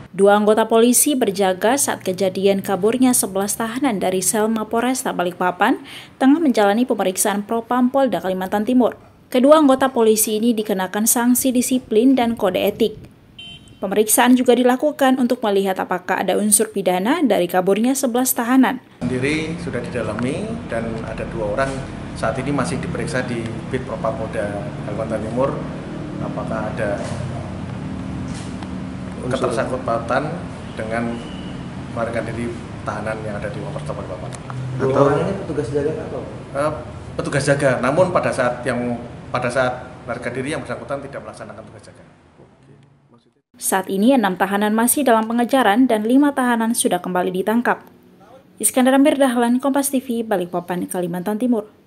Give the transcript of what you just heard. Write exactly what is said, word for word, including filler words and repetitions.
Dua anggota polisi berjaga saat kejadian kaburnya sebelas tahanan dari sel Mapolresta Balikpapan tengah menjalani pemeriksaan Propam Polda Kalimantan Timur. Kedua anggota polisi ini dikenakan sanksi disiplin dan kode etik. Pemeriksaan juga dilakukan untuk melihat apakah ada unsur pidana dari kaburnya sebelas tahanan. Sendiri sudah didalami dan ada dua orang saat ini masih diperiksa di Bid Propam Polda Kalimantan Timur. Apakah ada ketersangkutan dengan melarikan diri tahanan yang ada di Mapolresta Balikpapan. Atau orang ini petugas jaga atau? Uh, petugas jaga, namun pada saat yang pada saat melarikan diri yang bersangkutan tidak melaksanakan tugas jaga. Saat ini enam tahanan masih dalam pengejaran dan lima tahanan sudah kembali ditangkap. Iskandar Amir Dahlan, Kompas T V, Balikpapan, Kalimantan Timur.